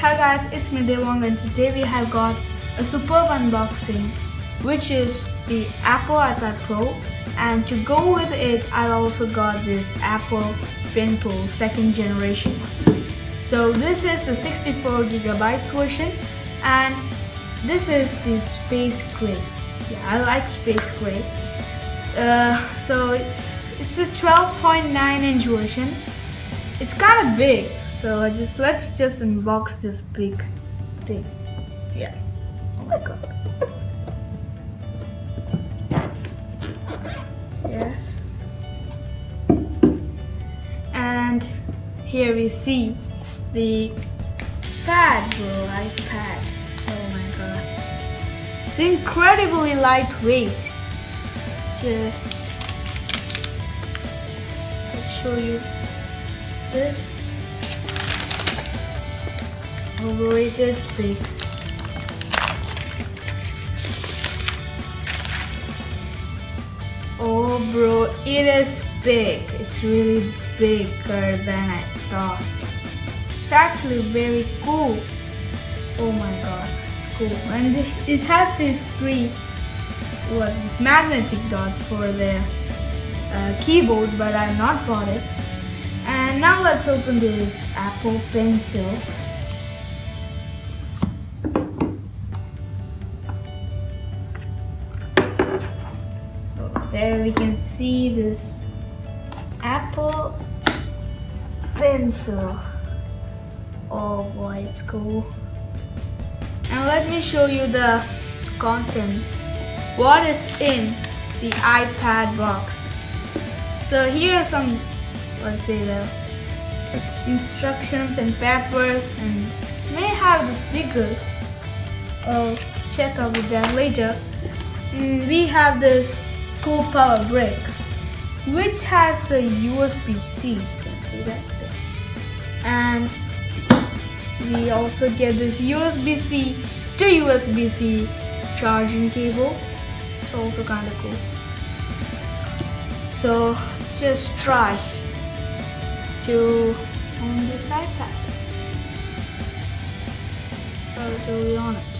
Hi guys, it's me Devang, and today we have got a superb unboxing, which is the Apple iPad Pro, and to go with it I also got this Apple Pencil 2nd generation. So this is the 64GB version, and this is the space gray. Yeah, I like space gray. So it's a 12.9-inch version. It's kind of big. So let's just unbox this big thing. Yeah. Oh my god. Yes. And here we see the iPad. Oh my god. It's incredibly lightweight. Let's show you this. Oh, it is big. Oh bro, it is big. It's really bigger than I thought. It's actually very cool. Oh my god, it's cool. And it has these these magnetic dots for the keyboard, but I've not bought it. And now let's open this Apple Pencil. There we can see this Apple Pencil. Oh boy, it's cool. And let me show you the contents. What is in the iPad box? So here are some, let's say, the instructions and papers, and may have the stickers. I'll check out with that later. We have this cool power brick, which has a USB-C. You can see that there. And we also get this USB-C to USB-C charging cable. It's also kind of cool. So let's just try to own this iPad. How do we on it?